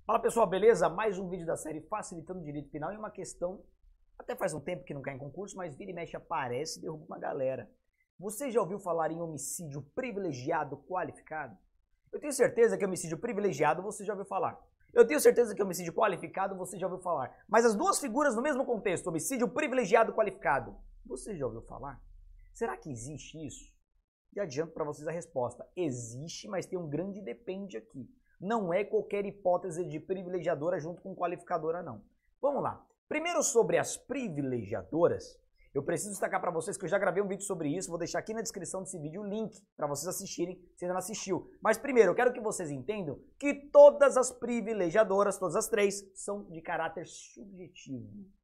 Fala pessoal, beleza? Mais um vídeo da série Facilitando o Direito Penal e uma questão, até faz um tempo que não cai em concurso, mas vira e mexe aparece e derruba uma galera. Você já ouviu falar em homicídio privilegiado qualificado? Eu tenho certeza que homicídio privilegiado você já ouviu falar. Eu tenho certeza que homicídio qualificado você já ouviu falar. Mas as duas figuras no mesmo contexto, homicídio privilegiado qualificado, você já ouviu falar? Será que existe isso? E adianto para vocês a resposta. Existe, mas tem um grande depende aqui. Não é qualquer hipótese de privilegiadora junto com qualificadora, não. Vamos lá. Primeiro sobre as privilegiadoras, eu preciso destacar para vocês que eu já gravei um vídeo sobre isso, vou deixar aqui na descrição desse vídeo o link para vocês assistirem se ainda não assistiu. Mas primeiro, eu quero que vocês entendam que todas as privilegiadoras, todas as três, são de caráter subjetivo.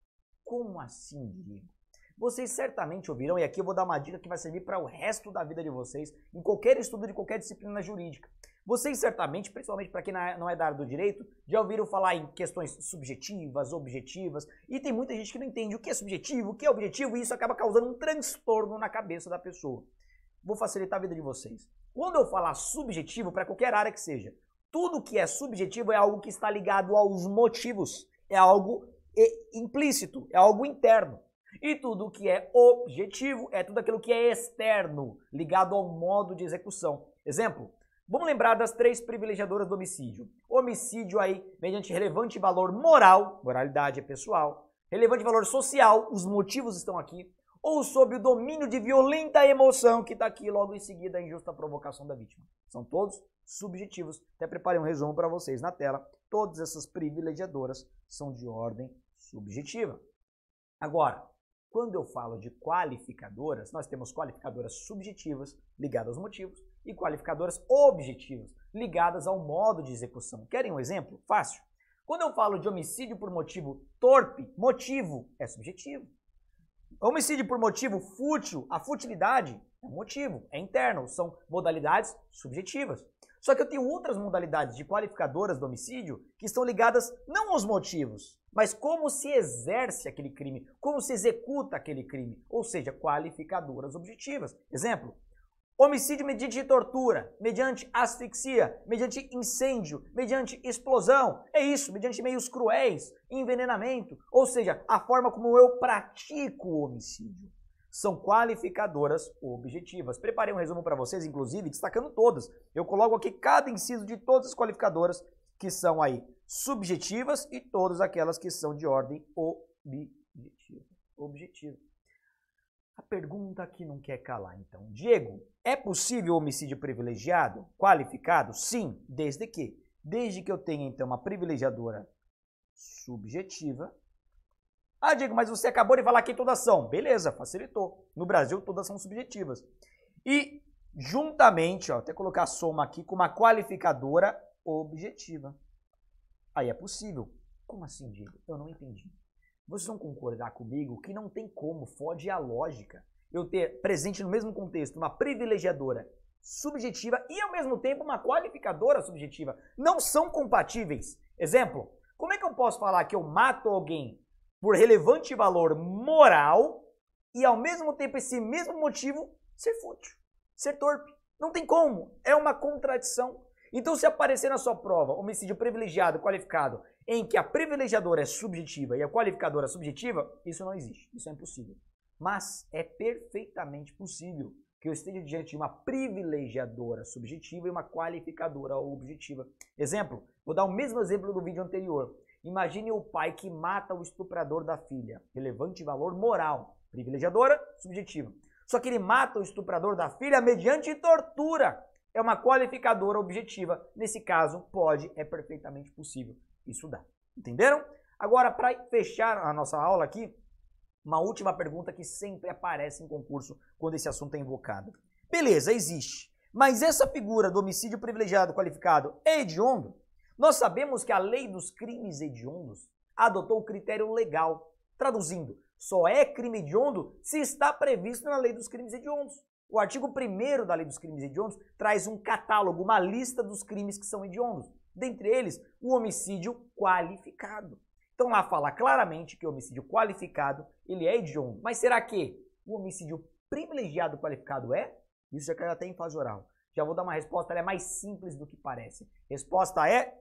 Como assim, Diego? Vocês certamente ouviram, e aqui eu vou dar uma dica que vai servir para o resto da vida de vocês, em qualquer estudo de qualquer disciplina jurídica. Vocês certamente, principalmente para quem não é da área do direito, já ouviram falar em questões subjetivas, objetivas, e tem muita gente que não entende o que é subjetivo, o que é objetivo, e isso acaba causando um transtorno na cabeça da pessoa. Vou facilitar a vida de vocês. Quando eu falar subjetivo, para qualquer área que seja, tudo que é subjetivo é algo que está ligado aos motivos, é algo implícito, é algo interno. E tudo que é objetivo é tudo aquilo que é externo, ligado ao modo de execução. Exemplo, vamos lembrar das três privilegiadoras do homicídio. Homicídio aí, mediante relevante valor moral, moralidade é pessoal, relevante valor social, os motivos estão aqui, ou sob o domínio de violenta emoção, que está aqui logo em seguida a injusta provocação da vítima. São todos subjetivos. Até preparei um resumo para vocês na tela. Todas essas privilegiadoras são de ordem subjetiva. Agora, quando eu falo de qualificadoras, nós temos qualificadoras subjetivas, ligadas aos motivos, e qualificadoras objetivas, ligadas ao modo de execução. Querem um exemplo? Fácil. Quando eu falo de homicídio por motivo torpe, motivo é subjetivo. Homicídio por motivo fútil, a futilidade é um motivo, é interno, são modalidades subjetivas. Só que eu tenho outras modalidades de qualificadoras do homicídio que estão ligadas não aos motivos, mas como se exerce aquele crime, como se executa aquele crime, ou seja, qualificadoras objetivas. Exemplo, homicídio mediante tortura, mediante asfixia, mediante incêndio, mediante explosão, é isso, mediante meios cruéis, envenenamento, ou seja, a forma como eu pratico o homicídio. São qualificadoras objetivas. Preparei um resumo para vocês, inclusive, destacando todas. Eu coloco aqui cada inciso de todas as qualificadoras que são aí subjetivas e todas aquelas que são de ordem objetiva. A pergunta que não quer calar, então. Diego, é possível homicídio privilegiado, qualificado? Sim, desde que eu tenha, então, uma privilegiadora subjetiva. Ah, Diego, mas você acabou de falar que todas são. Beleza, facilitou. No Brasil, todas são subjetivas. E, juntamente, ó, até colocar a soma aqui, com uma qualificadora objetiva. Aí é possível. Como assim, Diego? Eu não entendi. Vocês vão concordar comigo que não tem como, foge a lógica, eu ter presente no mesmo contexto uma privilegiadora subjetiva e, ao mesmo tempo, uma qualificadora subjetiva. Não são compatíveis. Exemplo, como é que eu posso falar que eu mato alguém por relevante valor moral e, ao mesmo tempo, esse mesmo motivo ser fútil, ser torpe? Não tem como. É uma contradição. Então, se aparecer na sua prova homicídio privilegiado, qualificado, em que a privilegiadora é subjetiva e a qualificadora é subjetiva, isso não existe. Isso é impossível. Mas é perfeitamente possível que eu esteja diante de uma privilegiadora subjetiva e uma qualificadora objetiva. Exemplo, vou dar o mesmo exemplo do vídeo anterior. Imagine o pai que mata o estuprador da filha. Relevante valor moral. Privilegiadora, subjetiva. Só que ele mata o estuprador da filha mediante tortura. É uma qualificadora objetiva. Nesse caso, é perfeitamente possível. Isso dá. Entenderam? Agora, para fechar a nossa aula aqui, uma última pergunta que sempre aparece em concurso quando esse assunto é invocado. Beleza, existe. Mas essa figura do homicídio privilegiado qualificado é hediondo? Nós sabemos que a lei dos crimes hediondos adotou o critério legal. Traduzindo, só é crime hediondo se está previsto na lei dos crimes hediondos. O artigo 1º da lei dos crimes hediondos traz um catálogo, uma lista dos crimes que são hediondos. Dentre eles, o homicídio qualificado. Então lá fala claramente que o homicídio qualificado ele é hediondo. Mas será que o homicídio privilegiado qualificado é? Isso já caiu até em fase oral. Já vou dar uma resposta, ela é mais simples do que parece. Resposta é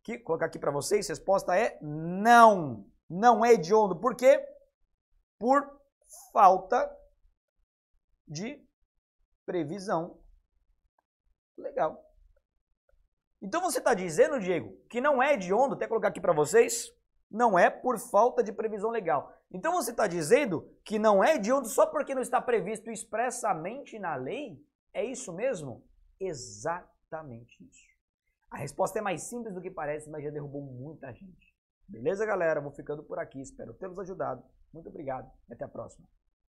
colocar aqui para vocês, a resposta é não. Não é hediondo. Por quê? Por falta de previsão legal. Então você está dizendo, Diego, que não é hediondo, até colocar aqui para vocês, não é por falta de previsão legal. Então você está dizendo que não é hediondo só porque não está previsto expressamente na lei? É isso mesmo? Exatamente isso. A resposta é mais simples do que parece, mas já derrubou muita gente. Beleza, galera? Vou ficando por aqui. Espero tê-los ajudado. Muito obrigado e até a próxima.